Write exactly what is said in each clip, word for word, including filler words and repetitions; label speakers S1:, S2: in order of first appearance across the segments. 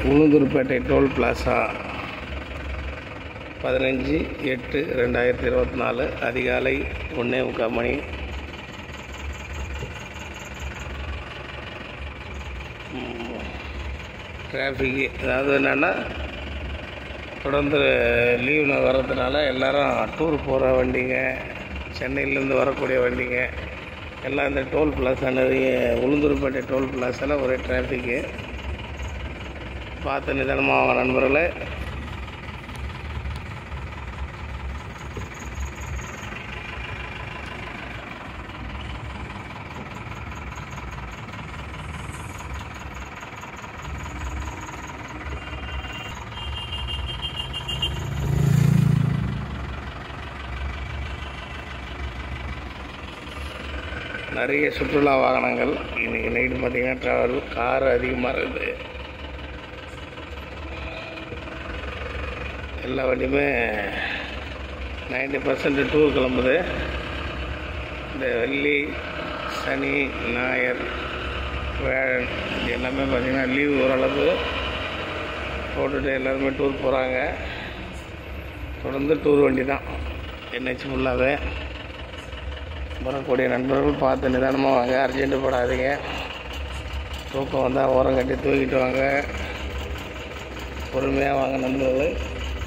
S1: Ulundurpet toll plaza பதினஞ்சு எட்டு ரெண்டாயிரத்தி இருபத்தி நாலு அதிகாலை ஒன்றே முக்கால் மணி. டிராஃபிக்கு அதாவது என்னென்னா தொடர்ந்து லீவு வர்றதுனால எல்லோரும் டூர் போகிற வண்டிங்க, சென்னையிலேருந்து வரக்கூடிய வண்டிங்க எல்லாம் இந்த டோல் பிளாசா நிறைய உளுந்தூர்பேட்டை டோல் பிளாசாவில் ஒரே டிராஃபிக்கு. பார்த்து நிதானமாக வாங்க நண்பர்களே. நிறைய சுற்றுலா வாகனங்கள் இன்றைக்கி நைட்டு பார்த்திங்கன்னா ட்ராவல் கார் அதிகமாக இருக்குது. எல்லா வண்டியுமே நைன்டி பர்சன்ட் டூர் கிளம்புது. இந்த வெள்ளி சனி ஞாயிறு வேழன் இது எல்லாமே பார்த்திங்கன்னா லீவு ஓரளவு போட்டுட்டு எல்லாருமே டூர் போகிறாங்க. தொடர்ந்து டூர் வண்டி தான் என்ஹெச் ஃபுல்லாகவே. வரக்கூடிய நண்பர்கள் பார்த்து நிதானமாக வாங்க, அர்ஜென்ட்டு போடாதீங்க. தூக்கம் வந்தால் ஓரம் கட்டி தூக்கிட்டு வாங்க, பொறுமையாக வாங்க நண்பர்கள்.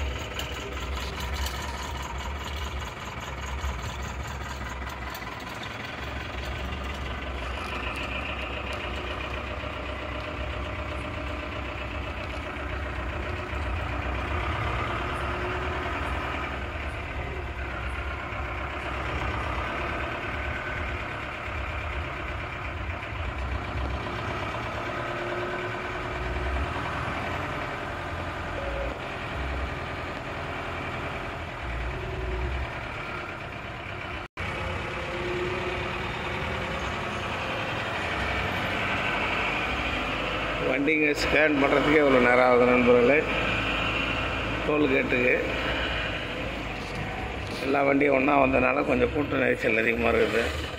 S1: வண்டிங்க ஸ்கேன் பண்ணுறதுக்கே இவ்வளோ நேரம் ஆகுது நண்பர்களே. டோல்கேட்டுக்கு எல்லா வண்டியும் ஒன்றா வந்ததுனால கொஞ்சம் கூட்ட நெரிசல் அதிகமாக இருக்குது.